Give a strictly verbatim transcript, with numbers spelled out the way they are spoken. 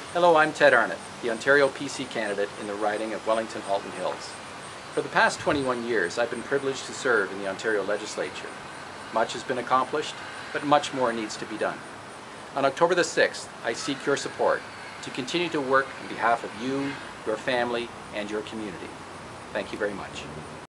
Hello, I'm Ted Arnott, the Ontario P C candidate in the riding of Wellington-Halton Hills. For the past twenty-one years, I've been privileged to serve in the Ontario Legislature. Much has been accomplished, but much more needs to be done. On October the sixth, I seek your support to continue to work on behalf of you, your family, and your community. Thank you very much.